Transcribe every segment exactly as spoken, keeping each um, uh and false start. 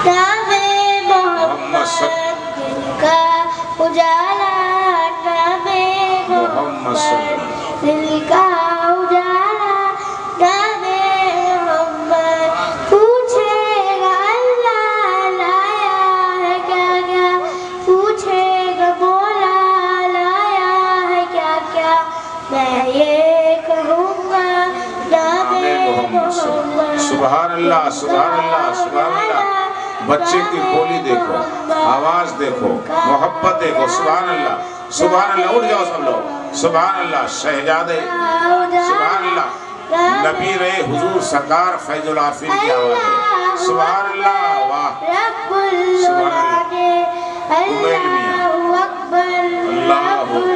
नामे मोहम्मद का उजाला, नामे मोहम्मद दिल का उजाला, नामे मोहम्मद पूछेगा अल्लाह लाया है क्या क्या, पूछेगा मौला लाया है क्या क्या, मैं ये कहूँगा नामे मोहम्मद। सुभान अल्लाह, सुभान अल्लाह, सुभान अल्लाह। बच्चे की बोली देखो, आवाज देखो, मोहब्बत देखो। सुभान अल्लाह, सुभान अल्लाह। उठ जाओ सब लोग। सुभान अल्लाह। शहजादे सुभान अल्लाह, नबी रहे हुजूर सरकार फैजुल आफिर की आवाज है। सुभान अल्लाह, वाह सुभान अल्लाह। उमैल मियां अल्लाह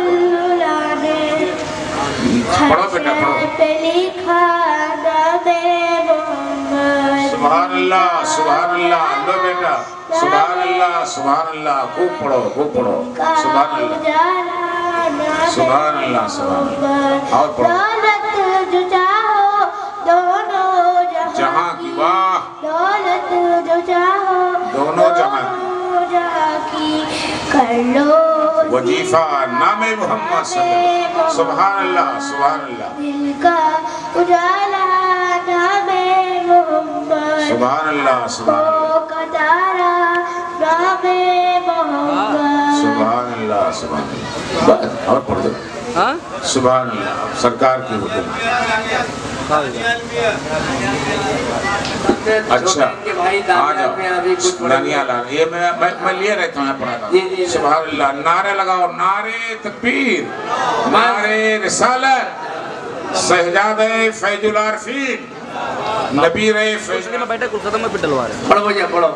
पढ़ो बेटा, पढ़ो। सुभान अल्लाह, सुभान अल्लाह। लो बेटा, सुभान अल्लाह, सुभान अल्लाह। खूब पढ़ो, खूब पढ़ो। सुभान अल्लाह, सुभान अल्लाह, सुभान अल्लाह। और पढ़ो। जहां की, वाह, दौलत जो चाहो दोनों जहां की कर लो वजीफा नामे मोहम्मद सल्लल्लाहु। सुभान अल्लाह, सुभान अल्लाह। दिल का उजाला नामे मोहम्मद, सुभान अल्लाह, सुभान अल्लाह। का तारा नामे मोहम्मद। सुभान अल्लाह, सुभान अल्लाह। और पढ़ दो। हाँ? सुभान अल्लाह। सरकार की हुक्म। अच्छा, आ जाओ नानिया लाल। ये मैं मैं, मैं लिए रहता हूँ, पढ़ा। सुभान अल्लाह। नारे लगाओ, नारे तकबीर, नारे रिसालत। शहजादे फैजुल आरफीन, नबी रहे फैजुल। ना बेटा कुल खत्म में डलवा रहे। पढ़ो भैया, पढ़ो।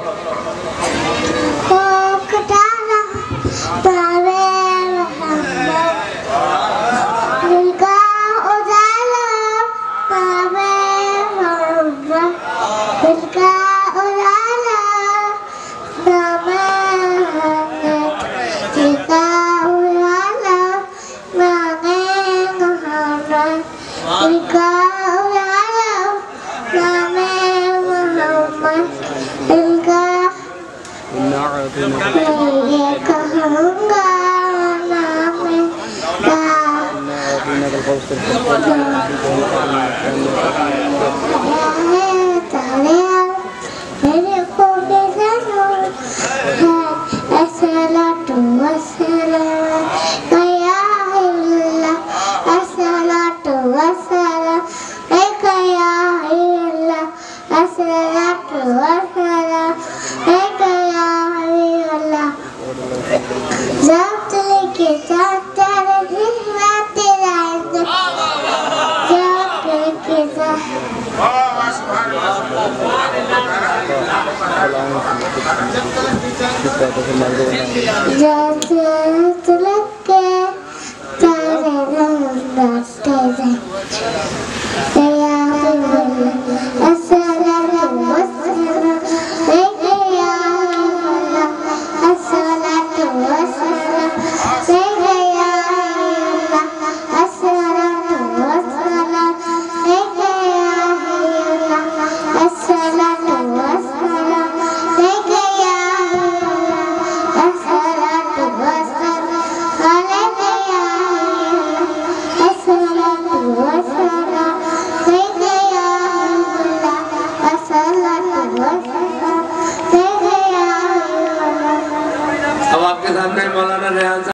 अब आपके सामने मौलाना रेहान